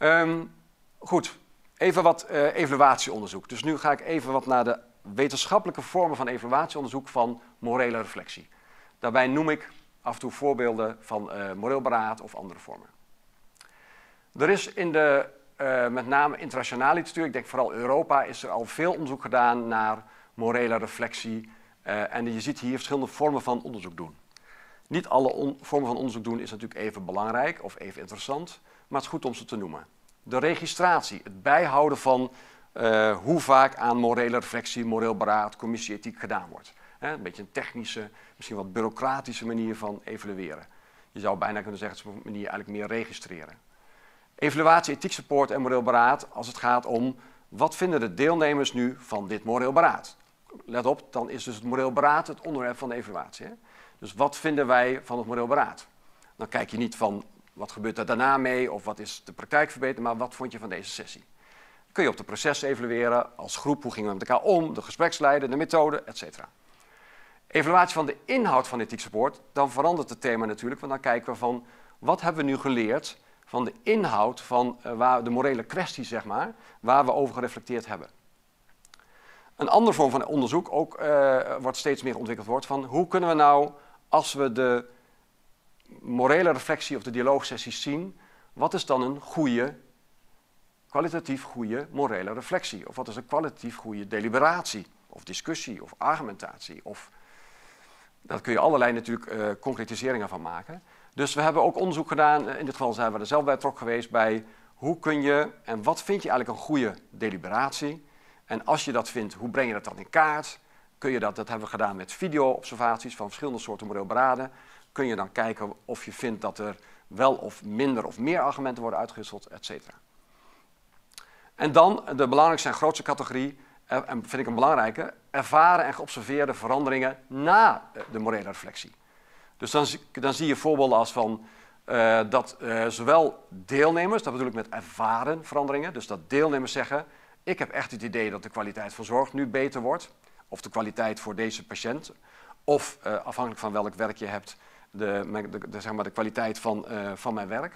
Goed, even wat evaluatieonderzoek. Dus nu ga ik even wat naar de wetenschappelijke vormen van evaluatieonderzoek van morele reflectie. Daarbij noem ik af en toe voorbeelden van moreel beraad of andere vormen. Er is in de, met name internationale literatuur, ik denk vooral Europa, is er al veel onderzoek gedaan naar morele reflectie. En je ziet hier verschillende vormen van onderzoek doen. Niet alle vormen van onderzoek doen is natuurlijk even belangrijk of even interessant, maar het is goed om ze te noemen. De registratie, het bijhouden van hoe vaak aan morele reflectie, moreel beraad, commissie ethiek gedaan wordt. Een beetje een technische, misschien wat bureaucratische manier van evalueren. Je zou bijna kunnen zeggen, het is op een manier eigenlijk meer registreren. Evaluatie, ethiek support en moreel beraad als het gaat om wat vinden de deelnemers nu van dit moreel beraad. Let op, dan is dus het moreel beraad het onderwerp van de evaluatie. Hè? Dus wat vinden wij van het moreel beraad? Dan kijk je niet van wat gebeurt er daarna mee of wat is de praktijk verbeterd, maar wat vond je van deze sessie? Dan kun je op de processen evalueren, als groep, hoe gingen we met elkaar om, de gespreksleider, de methode, etc. Evaluatie van de inhoud van ethiek support, dan verandert het thema natuurlijk, want dan kijken we van wat hebben we nu geleerd van de inhoud van de morele kwesties, zeg maar, waar we over gereflecteerd hebben. Een andere vorm van onderzoek, ook wat steeds meer ontwikkeld wordt, van hoe kunnen we nou, als we de morele reflectie of de dialoogsessies zien, wat is dan een goede, kwalitatief goede morele reflectie? Of wat is een kwalitatief goede deliberatie, of discussie, of argumentatie? Daar kun je allerlei natuurlijk concretiseringen van maken. Dus we hebben ook onderzoek gedaan, in dit geval zijn we er zelf bij betrokken geweest, bij hoe kun je en wat vind je eigenlijk een goede deliberatie? En als je dat vindt, hoe breng je dat dan in kaart? Kun je dat hebben we gedaan met video-observaties van verschillende soorten moreel beraden. Kun je dan kijken of je vindt dat er wel of minder of meer argumenten worden uitgewisseld, et cetera. En dan de belangrijkste en grootste categorie, en vind ik een belangrijke, ervaren en geobserveerde veranderingen na de morele reflectie. Dus dan zie je voorbeelden als van dat zowel deelnemers, dat bedoel ik met ervaren veranderingen, dus dat deelnemers zeggen, ik heb echt het idee dat de kwaliteit van zorg nu beter wordt, of de kwaliteit voor deze patiënt, of afhankelijk van welk werk je hebt, zeg maar de kwaliteit van mijn werk.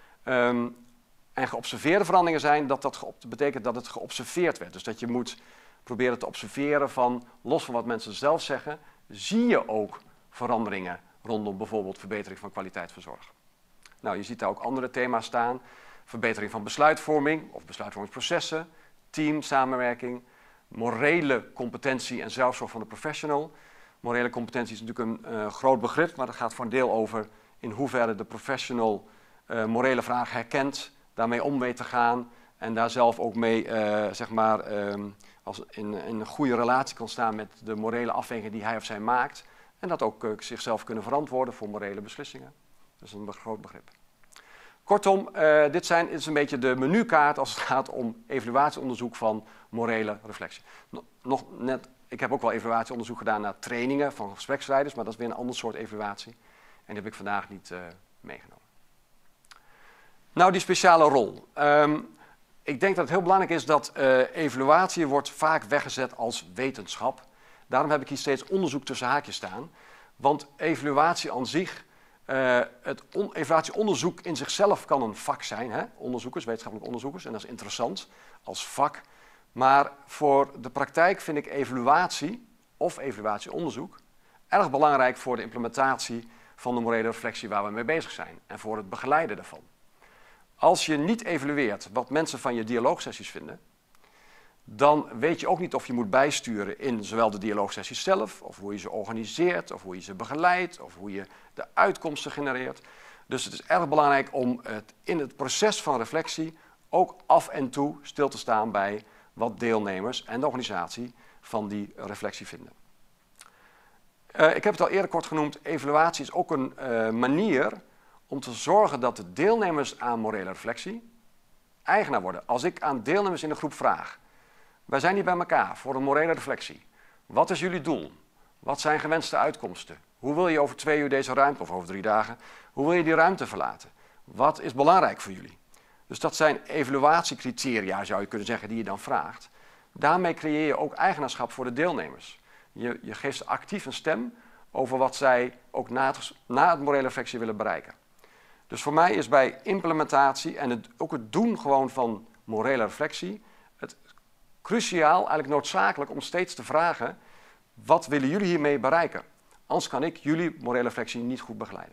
En geobserveerde veranderingen zijn, dat betekent dat het geobserveerd werd. Dus dat je moet proberen te observeren van, los van wat mensen zelf zeggen, zie je ook veranderingen rondom bijvoorbeeld verbetering van kwaliteit van zorg. Nou, je ziet daar ook andere thema's staan. Verbetering van besluitvorming of besluitvormingsprocessen, teamsamenwerking, morele competentie en zelfzorg van de professional. Morele competentie is natuurlijk een groot begrip, maar dat gaat voor een deel over in hoeverre de professional morele vragen herkent, daarmee om weet te gaan en daar zelf ook mee zeg maar, als in een goede relatie kan staan met de morele afwegingen die hij of zij maakt en dat ook zichzelf kunnen verantwoorden voor morele beslissingen. Dat is een groot begrip. Kortom, dit is een beetje de menukaart als het gaat om evaluatieonderzoek van morele reflectie. Ik heb ook wel evaluatieonderzoek gedaan naar trainingen van gespreksleiders, maar dat is weer een ander soort evaluatie. En die heb ik vandaag niet meegenomen. Nou, die speciale rol. Ik denk dat het heel belangrijk is dat evaluatie wordt vaak weggezet als wetenschap. Daarom heb ik hier steeds onderzoek tussen haakjes staan. Want evaluatie aan zich, evaluatieonderzoek in zichzelf kan een vak zijn. Hè? Onderzoekers, wetenschappelijke onderzoekers, en dat is interessant als vak. Maar voor de praktijk vind ik evaluatie of evaluatieonderzoek erg belangrijk voor de implementatie van de morele reflectie waar we mee bezig zijn en voor het begeleiden daarvan. Als je niet evalueert wat mensen van je dialoogsessies vinden, dan weet je ook niet of je moet bijsturen in zowel de dialoogsessies zelf, of hoe je ze organiseert, of hoe je ze begeleidt, of hoe je de uitkomsten genereert. Dus het is erg belangrijk om in het proces van reflectie ook af en toe stil te staan bij wat deelnemers en de organisatie van die reflectie vinden. Ik heb het al eerder kort genoemd, evaluatie is ook een manier om te zorgen dat de deelnemers aan morele reflectie eigenaar worden. Als ik aan deelnemers in de groep vraag, wij zijn hier bij elkaar voor een morele reflectie. Wat is jullie doel? Wat zijn gewenste uitkomsten? Hoe wil je over 2 uur deze ruimte, of over 3 dagen, hoe wil je die ruimte verlaten? Wat is belangrijk voor jullie? Dus dat zijn evaluatiecriteria, zou je kunnen zeggen, die je dan vraagt. Daarmee creëer je ook eigenaarschap voor de deelnemers. Je geeft ze actief een stem over wat zij ook na het morele reflectie willen bereiken. Dus voor mij is bij implementatie en ook het doen gewoon van morele reflectie het cruciaal, eigenlijk noodzakelijk om steeds te vragen: wat willen jullie hiermee bereiken? Anders kan ik jullie morele reflectie niet goed begeleiden.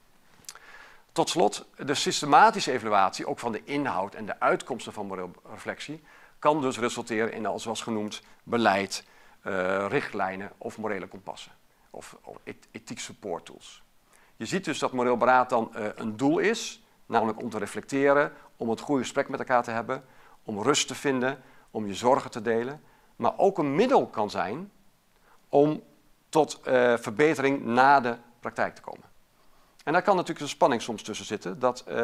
Tot slot, de systematische evaluatie, ook van de inhoud en de uitkomsten van morele reflectie, kan dus resulteren in, zoals genoemd, beleid, richtlijnen of morele kompassen. Of ethiek support tools. Je ziet dus dat moreel beraad dan een doel is, namelijk om te reflecteren, om het goede gesprek met elkaar te hebben, om rust te vinden, om je zorgen te delen, maar ook een middel kan zijn om tot verbetering na de praktijk te komen. En daar kan natuurlijk een spanning soms tussen zitten.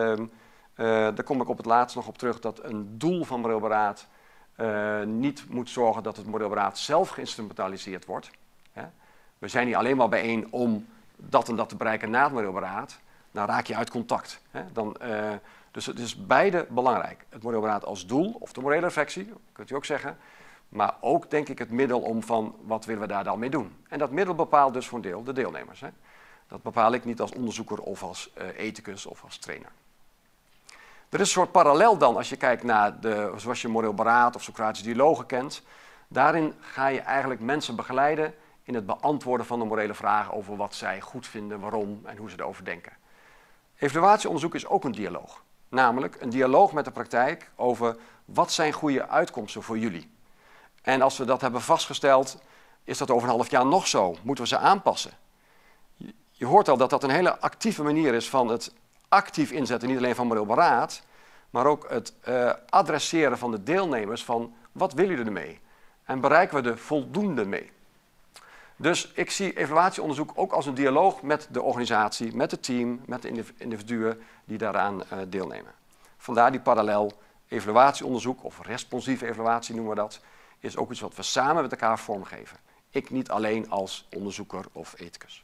Daar kom ik op het laatst nog op terug, dat een doel van moreel beraad niet moet zorgen dat het moreel beraad zelf geïnstrumentaliseerd wordt. We zijn niet alleen maar bijeen om dat en dat te bereiken na het moreel beraad, dan raak je uit contact. Dus het is beide belangrijk. Het moreel beraad als doel, of de morele reflectie, kunt u ook zeggen. Maar ook, denk ik, het middel om van wat willen we daar dan mee doen. En dat middel bepaalt dus voor een deel de deelnemers. Dat bepaal ik niet als onderzoeker of als ethicus of als trainer. Er is een soort parallel dan als je kijkt naar zoals je moreel beraad of Socratische dialogen kent. Daarin ga je eigenlijk mensen begeleiden in het beantwoorden van de morele vragen over wat zij goed vinden, waarom en hoe ze erover denken. Evaluatieonderzoek is ook een dialoog. Namelijk een dialoog met de praktijk over wat zijn goede uitkomsten voor jullie. En als we dat hebben vastgesteld, is dat over een half jaar nog zo? Moeten we ze aanpassen? Je hoort al dat dat een hele actieve manier is van het actief inzetten, niet alleen van moreel beraad, maar ook het adresseren van de deelnemers van wat willen jullie ermee? En bereiken we er voldoende mee? Dus ik zie evaluatieonderzoek ook als een dialoog met de organisatie, met het team, met de individuen die daaraan deelnemen. Vandaar die parallel evaluatieonderzoek, of responsieve evaluatie noemen we dat, is ook iets wat we samen met elkaar vormgeven. Ik niet alleen als onderzoeker of ethicus.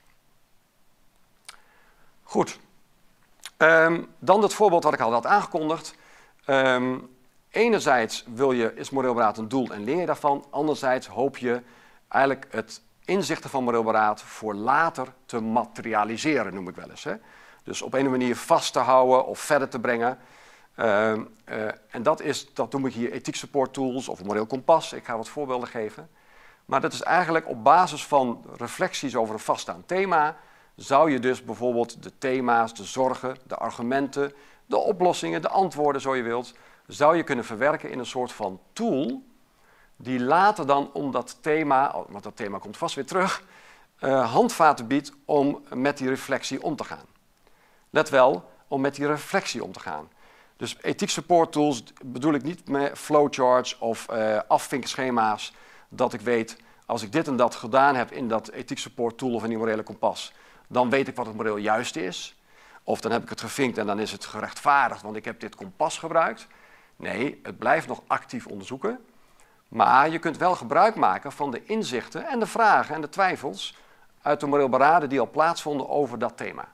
Goed. Dan het voorbeeld wat ik al had aangekondigd. Enerzijds is moreel beraad een doel en leer je daarvan. Anderzijds hoop je eigenlijk het inzichten van moreel beraad voor later te materialiseren, noem ik wel eens. Dus op een manier vast te houden of verder te brengen. En dat noem ik hier ethiek support tools of een moreel kompas. Ik ga wat voorbeelden geven. Maar dat is eigenlijk op basis van reflecties over een vaststaand thema, zou je dus bijvoorbeeld de thema's, de zorgen, de argumenten, de oplossingen, de antwoorden, zo je wilt, zou je kunnen verwerken in een soort van tool die later dan om dat thema, want dat thema komt vast weer terug, handvaten biedt om met die reflectie om te gaan. Let wel, om met die reflectie om te gaan. Dus ethiek support tools bedoel ik niet met flowcharts of afvinkschema's, dat ik weet, als ik dit en dat gedaan heb in dat ethiek support tool of in die morele kompas, dan weet ik wat het moreel juist is. Of dan heb ik het gevinkt en dan is het gerechtvaardigd, want ik heb dit kompas gebruikt. Nee, het blijft nog actief onderzoeken. Maar je kunt wel gebruik maken van de inzichten en de vragen en de twijfels uit de moreel beraden die al plaatsvonden over dat thema.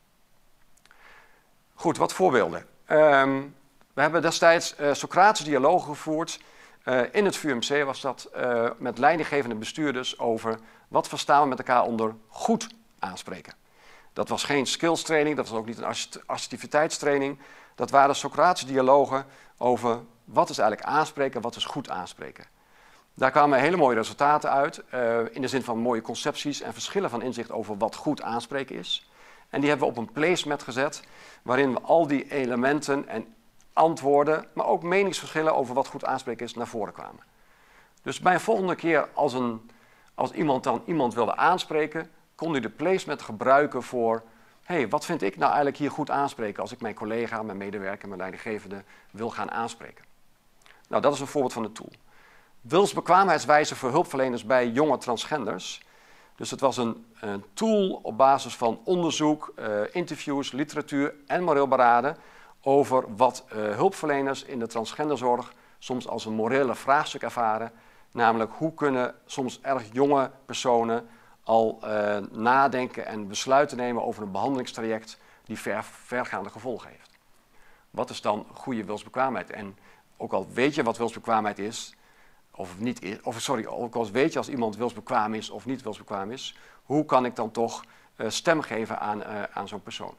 Goed, wat voorbeelden. We hebben destijds Socratische dialogen gevoerd. In het VUMC was dat met leidinggevende bestuurders over wat verstaan we met elkaar onder goed aanspreken. Dat was geen skills training, dat was ook niet een assertiviteitstraining. Dat waren Socratische dialogen over wat is eigenlijk aanspreken, wat is goed aanspreken. Daar kwamen hele mooie resultaten uit, in de zin van mooie concepties en verschillen van inzicht over wat goed aanspreken is. En die hebben we op een placemat gezet, waarin we al die elementen en antwoorden, maar ook meningsverschillen over wat goed aanspreken is, naar voren kwamen. Dus bij een volgende keer als iemand dan iemand wilde aanspreken, kon u de placemat gebruiken voor, hey, wat vind ik nou eigenlijk hier goed aanspreken als ik mijn collega, mijn medewerker, mijn leidinggevende wil gaan aanspreken. Nou, dat is een voorbeeld van een tool. Wilsbekwaamheidswijzer voor hulpverleners bij jonge transgenders. Dus het was een tool op basis van onderzoek, interviews, literatuur en moreel beraden over wat hulpverleners in de transgenderzorg soms als een morele vraagstuk ervaren. Namelijk, hoe kunnen soms erg jonge personen al nadenken en besluiten nemen over een behandelingstraject die vergaande gevolgen heeft. Wat is dan goede wilsbekwaamheid? En ook al weet je wat wilsbekwaamheid is, of niet is, ook al weet je als iemand wilsbekwaam is of niet wilsbekwaam is, hoe kan ik dan toch stem geven aan zo'n persoon?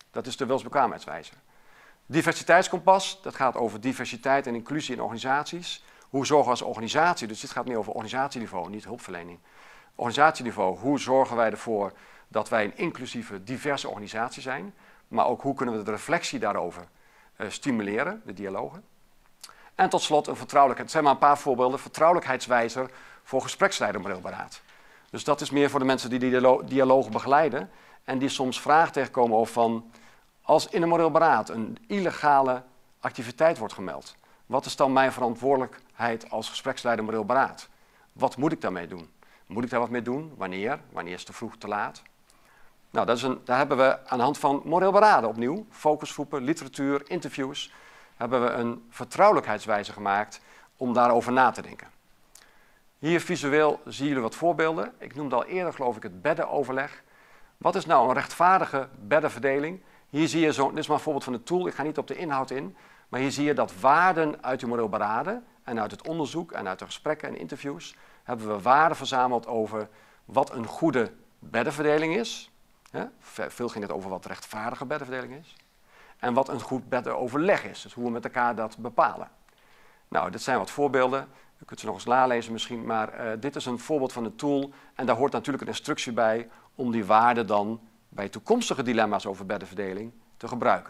Dat is de wilsbekwaamheidswijzer. Diversiteitskompas, dat gaat over diversiteit en inclusie in organisaties. Hoe zorgen we als organisatie, dus dit gaat meer over organisatieniveau, niet hulpverlening. Organisatieniveau, hoe zorgen wij ervoor dat wij een inclusieve, diverse organisatie zijn. Maar ook hoe kunnen we de reflectie daarover stimuleren, de dialogen. En tot slot een vertrouwelijkheid. Het zijn maar een paar voorbeelden. Vertrouwelijkheidswijzer voor gespreksleider moreel beraad. Dus dat is meer voor de mensen die dialogen begeleiden. En die soms vragen tegenkomen over van, als in een moreel beraad een illegale activiteit wordt gemeld. Wat is dan mijn verantwoordelijkheid als gespreksleider moreel beraad? Wat moet ik daarmee doen? Moet ik daar wat mee doen? Wanneer? Wanneer is het te vroeg, te laat? Nou, daar hebben we aan de hand van moreel beraden opnieuw, focusgroepen, literatuur, interviews, hebben we een vertrouwelijkheidswijzer gemaakt om daarover na te denken. Hier visueel zien jullie wat voorbeelden. Ik noemde al eerder, geloof ik, het beddenoverleg. Wat is nou een rechtvaardige beddenverdeling? Hier zie je dit is maar een voorbeeld van een tool, ik ga niet op de inhoud in, maar hier zie je dat waarden uit de moreel beraden en uit het onderzoek en uit de gesprekken en interviews hebben we waarden verzameld over wat een goede beddenverdeling is. Veel ging het over wat rechtvaardige beddenverdeling is. En wat een goed beddenoverleg is, dus hoe we met elkaar dat bepalen. Nou, dit zijn wat voorbeelden. U kunt ze nog eens nalezen misschien, maar dit is een voorbeeld van een tool. En daar hoort natuurlijk een instructie bij om die waarden dan bij toekomstige dilemma's over beddenverdeling te gebruiken.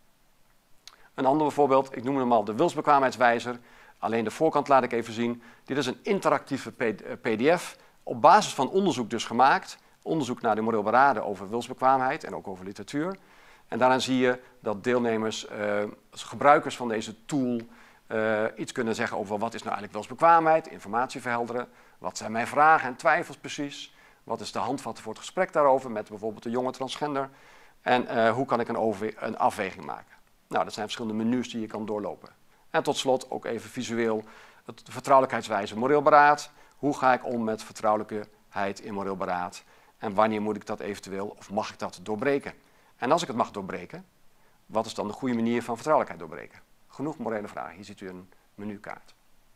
Een ander voorbeeld, ik noem hem al de wilsbekwaamheidswijzer. Alleen de voorkant laat ik even zien. Dit is een interactieve pdf, op basis van onderzoek dus gemaakt. Onderzoek naar de moreel beraden over wilsbekwaamheid en ook over literatuur. En daaraan zie je dat deelnemers, gebruikers van deze tool, iets kunnen zeggen over wat is nou eigenlijk wilsbekwaamheid, informatie verhelderen. Wat zijn mijn vragen en twijfels precies? Wat is de handvat voor het gesprek daarover met bijvoorbeeld de jonge transgender? En hoe kan ik een afweging maken? Nou, dat zijn verschillende menus die je kan doorlopen. En tot slot ook even visueel het vertrouwelijkheidswijzer moreel beraad. Hoe ga ik om met vertrouwelijkheid in moreel beraad? En wanneer moet ik dat eventueel, of mag ik dat doorbreken? En als ik het mag doorbreken, wat is dan de goede manier van vertrouwelijkheid doorbreken? Genoeg morele vragen. Hier ziet u een menukaart.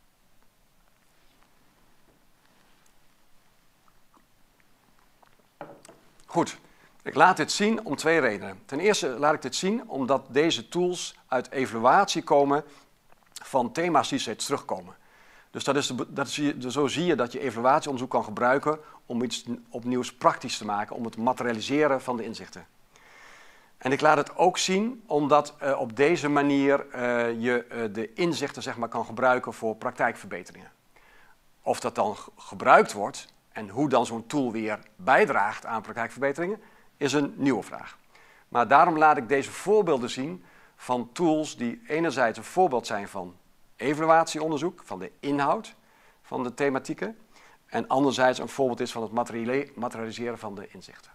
Goed, ik laat dit zien om twee redenen. Ten eerste laat ik dit zien omdat deze tools uit evaluatie komen van thema's die steeds terugkomen. Dus zo zie je dat je evaluatieonderzoek kan gebruiken om iets opnieuws praktisch te maken, om het materialiseren van de inzichten. En ik laat het ook zien omdat op deze manier je de inzichten zeg maar, kan gebruiken voor praktijkverbeteringen. Of dat dan gebruikt wordt en hoe dan zo'n tool weer bijdraagt aan praktijkverbeteringen, is een nieuwe vraag. Maar daarom laat ik deze voorbeelden zien van tools die enerzijds een voorbeeld zijn van evaluatieonderzoek, van de inhoud van de thematieken, en anderzijds een voorbeeld is van het materialiseren van de inzichten.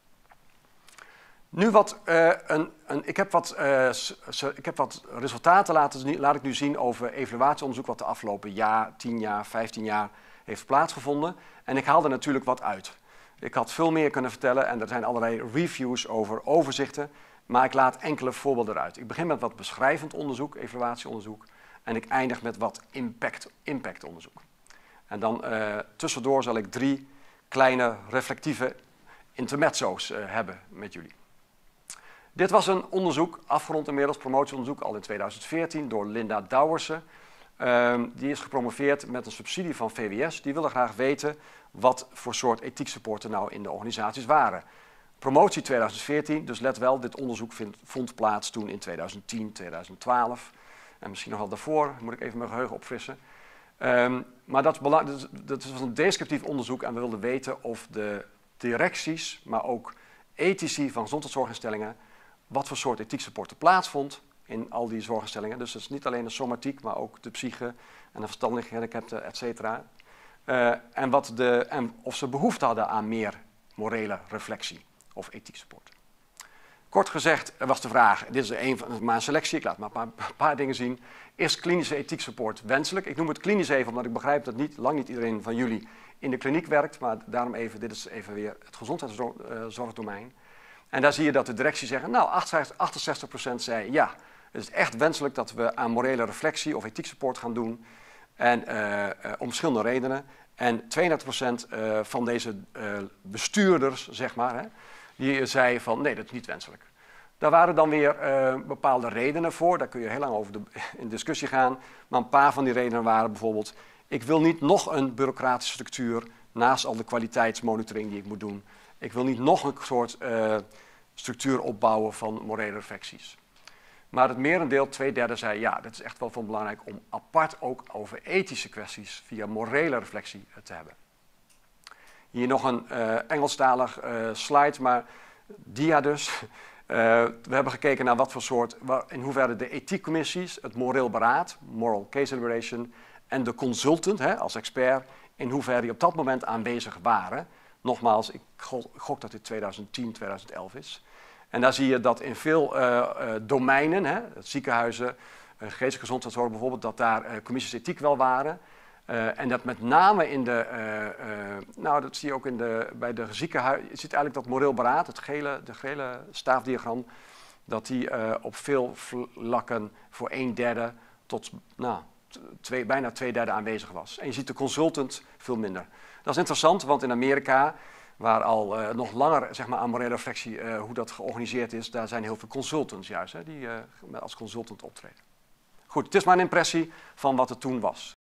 Nu ik heb wat resultaten laat ik nu zien over evaluatieonderzoek wat de afgelopen jaar, 10 jaar, 15 jaar heeft plaatsgevonden. En ik haal er natuurlijk wat uit. Ik had veel meer kunnen vertellen en er zijn allerlei reviews over overzichten, maar ik laat enkele voorbeelden eruit. Ik begin met wat beschrijvend onderzoek, evaluatieonderzoek, en ik eindig met wat impactonderzoek. En dan tussendoor zal ik 3 kleine reflectieve intermezzo's hebben met jullie. Dit was een onderzoek, afgerond inmiddels, promotieonderzoek al in 2014 door Linda Douwersen. Die is gepromoveerd met een subsidie van VWS. Die wilde graag weten wat voor soort ethieksupport er nou in de organisaties waren. Promotie 2014, dus let wel, dit onderzoek vond plaats toen in 2010, 2012. En misschien nog wel daarvoor, moet ik even mijn geheugen opfrissen. Maar dat was een descriptief onderzoek en we wilden weten of de directies, maar ook ethici van gezondheidszorginstellingen, wat voor soort ethieksupport er plaatsvond in al die zorginstellingen. Dus het is niet alleen de somatiek, maar ook de psyche en de verstandelijke gehandicapten, et cetera. En of ze behoefte hadden aan meer morele reflectie of ethieksupport. Kort gezegd was de vraag, dit is maar een selectie, ik laat maar een paar dingen zien. Is klinische ethieksupport wenselijk? Ik noem het klinisch even, omdat ik begrijp dat lang niet iedereen van jullie in de kliniek werkt, maar daarom even, dit is even weer het gezondheidszorgdomein. En daar zie je dat de directie zegt, nou 68% zei ja, het is echt wenselijk dat we aan morele reflectie of ethieksupport gaan doen. En om verschillende redenen. En 32% van deze bestuurders, zeg maar, die zei van nee, dat is niet wenselijk. Daar waren dan weer bepaalde redenen voor. Daar kun je heel lang over in discussie gaan. Maar een paar van die redenen waren bijvoorbeeld: ik wil niet nog een bureaucratische structuur naast al de kwaliteitsmonitoring die ik moet doen. Ik wil niet nog een soort structuur opbouwen van morele reflecties. Maar het merendeel, 2/3, zei ja, dat is echt wel van belangrijk om apart ook over ethische kwesties via morele reflectie te hebben. Hier nog een Engelstalig slide, maar dia dus. We hebben gekeken naar wat voor soort, in hoeverre de ethiekcommissies, het moreel beraad, Moral Case Deliberation, en de consultant als expert, in hoeverre die op dat moment aanwezig waren. Nogmaals, ik gok dat dit 2010, 2011 is. En daar zie je dat in veel domeinen, ziekenhuizen, geestelijke gezondheidszorg bijvoorbeeld, dat daar commissies ethiek wel waren. En dat met name in de, dat zie je ook bij de ziekenhuizen, je ziet eigenlijk dat moreel beraad, de gele staafdiagram, dat die op veel vlakken voor 1/3 tot bijna 2/3 aanwezig was. En je ziet de consultant veel minder. Dat is interessant, want in Amerika, waar al nog langer zeg maar, aan morele reflectie, hoe dat georganiseerd is, daar zijn heel veel consultants juist, die als consultant optreden. Goed, het is maar een impressie van wat het toen was.